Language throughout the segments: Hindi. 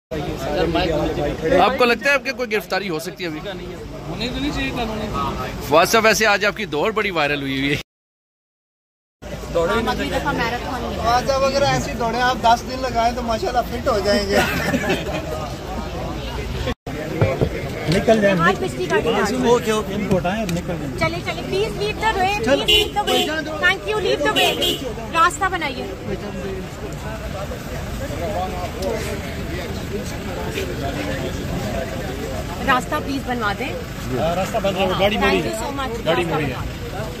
आपको लगता है आपके कोई गिरफ्तारी हो सकती है अभी? होने तो नहीं चाहिए कानूनी। फवाद साहब, वैसे आज आपकी दौड़ बड़ी वायरल हुई है। जब अगर ऐसी दौड़े आप 10 दिन लगाएं तो माशाल्लाह फिट हो जाएंगे। निकल जाए। ओके ओके इनको हटाएं और निकल जाए। चले चले, please leave the way, please leave the way, thank you, leave the way, रास्ता बनाइए। रास्ता प्लीज बनवा दें। रास्ता बन रहा है, गाड़ी मुड़ी थैंक यू सो मच। गाड़ी मुड़ी है।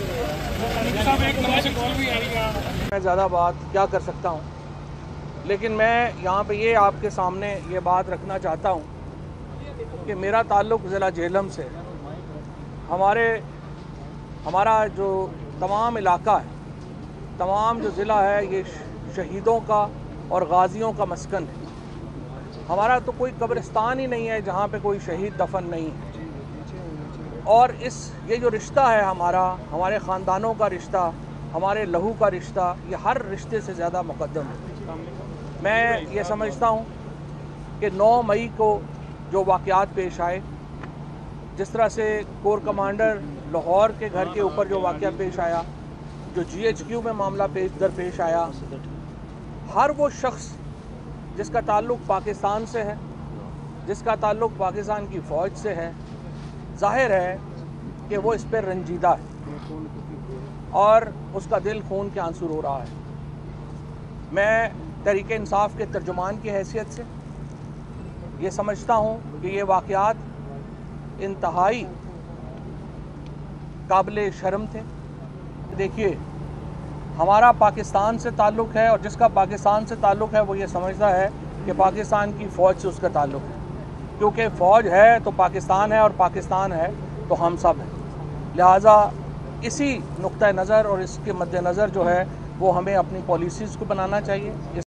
मैं ज़्यादा बात क्या कर सकता हूँ, लेकिन मैं यहाँ पे ये आपके सामने ये बात रखना चाहता हूँ कि मेरा ताल्लुक़ ज़िला झेलम से हमारा जो तमाम इलाका है, तमाम जो ज़िला है, ये शहीदों का और गाजियों का मस्कन है। हमारा तो कोई कब्रिस्तान ही नहीं है जहाँ पे कोई शहीद दफन नहीं है। और ये जो रिश्ता है हमारे ख़ानदानों का रिश्ता, हमारे लहू का रिश्ता, ये हर रिश्ते से ज़्यादा मुक़द्दम है। मैं ये समझता हूँ कि 9 मई को जो वाक़यात पेश आए, जिस तरह से कोर कमांडर लाहौर के घर के ऊपर जो वाक़या पेश आया, जो GHQ में मामला पेश आया, हर वो शख्स जिसका ताल्लुक़ पाकिस्तान से है, जिसका ताल्लुक़ पाकिस्तान की फ़ौज से है, ज़ाहिर है कि वो इस पर रंजीदा है और उसका दिल खून के आंसू रो रहा है। मैं तहरीक इंसाफ के तर्जुमान की हैसियत से ये समझता हूँ कि ये वाक़यात इंतहाई काबिल शर्म थे। देखिए, हमारा पाकिस्तान से ताल्लुक़ है और जिसका पाकिस्तान से ताल्लुक़ है वो ये समझता है कि पाकिस्तान की फ़ौज से उसका ताल्लुक़ है, क्योंकि फ़ौज है तो पाकिस्तान है और पाकिस्तान है तो हम सब हैं। लिहाजा इसी नुक्ता नज़र और इसके मद्देनज़र जो है वो हमें अपनी पॉलिसीज़ को बनाना चाहिए।